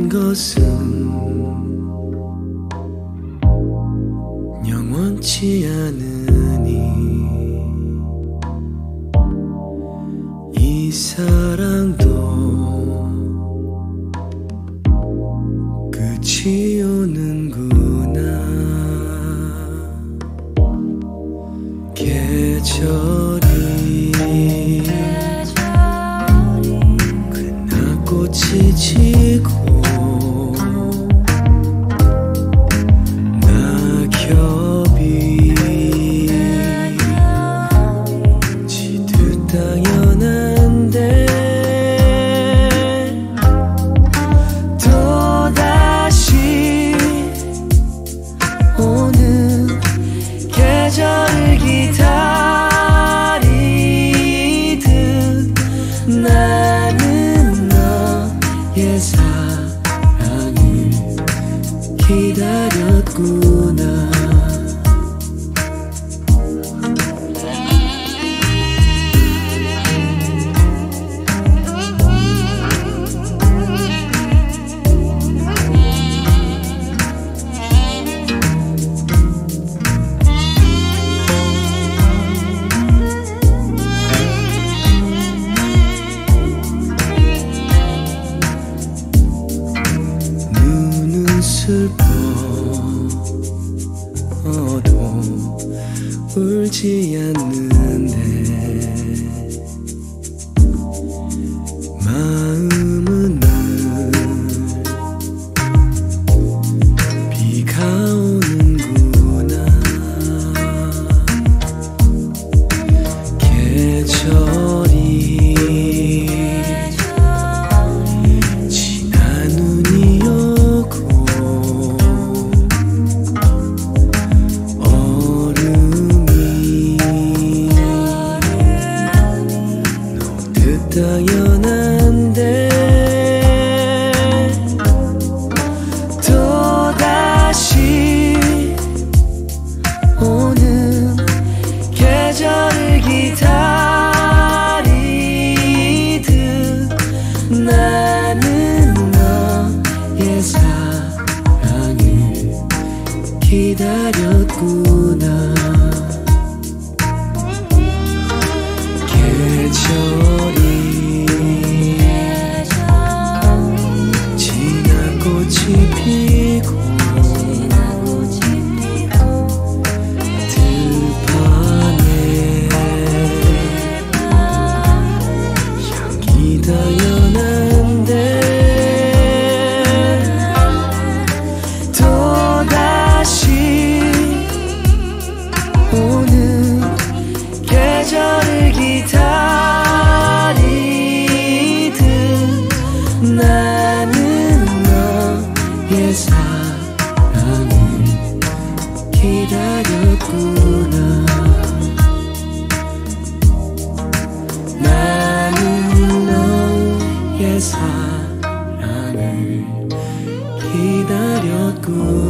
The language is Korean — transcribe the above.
것은 영원치 않으니 이 사랑도 끝이 오는구나. 계절이 그나 꽃이 지고 낙엽이 지듯 당연한데 또다시 오는 계절을 기다리듯 나는 너의 사랑을 기다렸구나. 슬퍼도 울지 않는데 마음은 늘 비가 오는구나. 계절이 지난 눈이 오고 당연한데 또다시 오는 계절을 기다리듯 나는 너의 사랑을 기다렸구나. 계절이 꽃이 피고 들판에 향기 당연한데 또다시 오는 계절을 기다리듯 나는 너의 사랑을 기다렸구나. 나는 너의 사랑을 기다렸구나.